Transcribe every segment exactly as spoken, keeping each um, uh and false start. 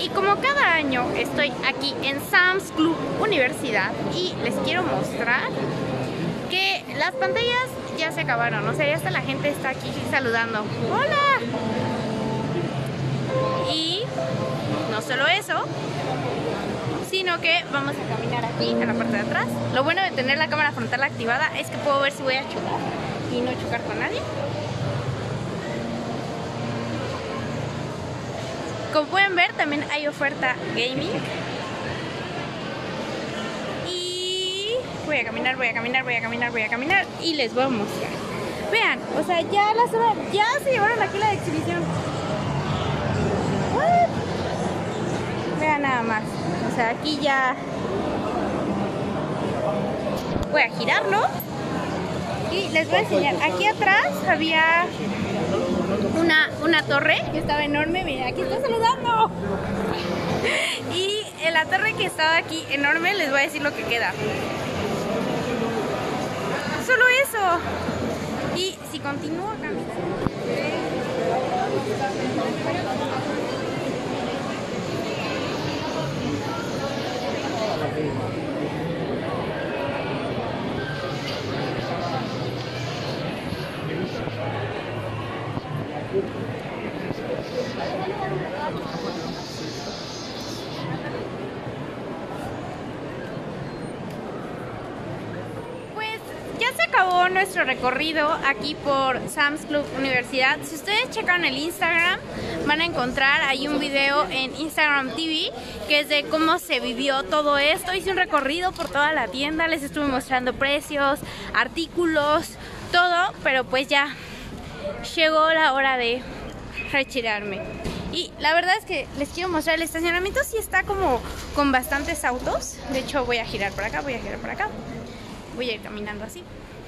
Y como cada año estoy aquí en Sam's Club Universidad y les quiero mostrar que las pantallas ya se acabaron, o sea, ya hasta la gente está aquí saludando. ¡Hola! Y no solo eso, sino que vamos a caminar aquí en la parte de atrás. Lo bueno de tener la cámara frontal activada es que puedo ver si voy a chocar y no chocar con nadie. Como pueden ver, también hay oferta gaming. Y voy a caminar, voy a caminar, voy a caminar, voy a caminar y les voy a mostrar. Vean, o sea, ya la zona, ya se llevaron aquí la exhibición. What? Vean nada más. O sea, aquí ya voy a girarlo y les voy a enseñar. Aquí atrás había una, una torre que estaba enorme. Miren, aquí está saludando. Y en la torre que estaba aquí enorme, les voy a decir lo que queda. Solo eso. Y si continúo caminando, pues ya se acabó nuestro recorrido aquí por Sam's Club Universidad. Si ustedes checan el Instagram, van a encontrar ahí un video en Instagram T V que es de cómo se vivió todo esto. Hice un recorrido por toda la tienda, les estuve mostrando precios, artículos, todo, pero pues ya llegó la hora de retirarme. Y la verdad es que les quiero mostrar el estacionamiento. Sí está como con bastantes autos. De hecho voy a girar por acá, voy a girar por acá. Voy a ir caminando así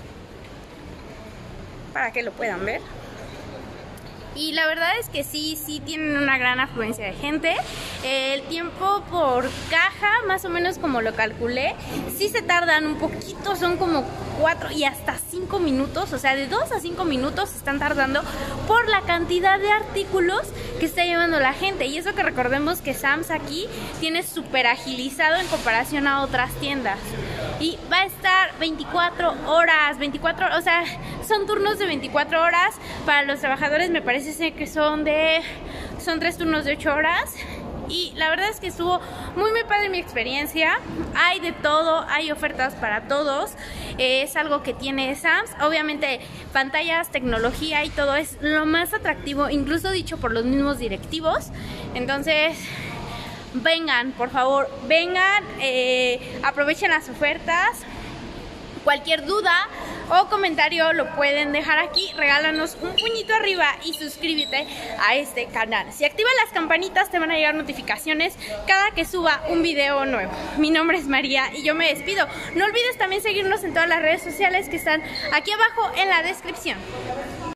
para que lo puedan ver. Y la verdad es que sí, sí tienen una gran afluencia de gente. El tiempo por caja, más o menos como lo calculé, sí se tardan un poquito, son como cuatro y hasta cinco minutos. O sea, de dos a cinco minutos se están tardando por la cantidad de artículos que está llevando la gente. Y eso que recordemos que Sam's aquí tiene súper agilizado en comparación a otras tiendas. Y va a estar veinticuatro horas, veinticuatro, o sea, son turnos de veinticuatro horas. Para los trabajadores me parece que son de, son tres turnos de ocho horas. Y la verdad es que estuvo muy muy padre mi experiencia. Hay de todo, hay ofertas para todos. eh, Es algo que tiene Sam's. Obviamente pantallas, tecnología y todo es lo más atractivo, incluso dicho por los mismos directivos. Entonces vengan, por favor, vengan, eh, aprovechen las ofertas. Cualquier duda o comentario lo pueden dejar aquí. Regálanos un puñito arriba y suscríbete a este canal. Si activas las campanitas te van a llegar notificaciones cada que suba un video nuevo. Mi nombre es María y yo me despido. No olvides también seguirnos en todas las redes sociales que están aquí abajo en la descripción.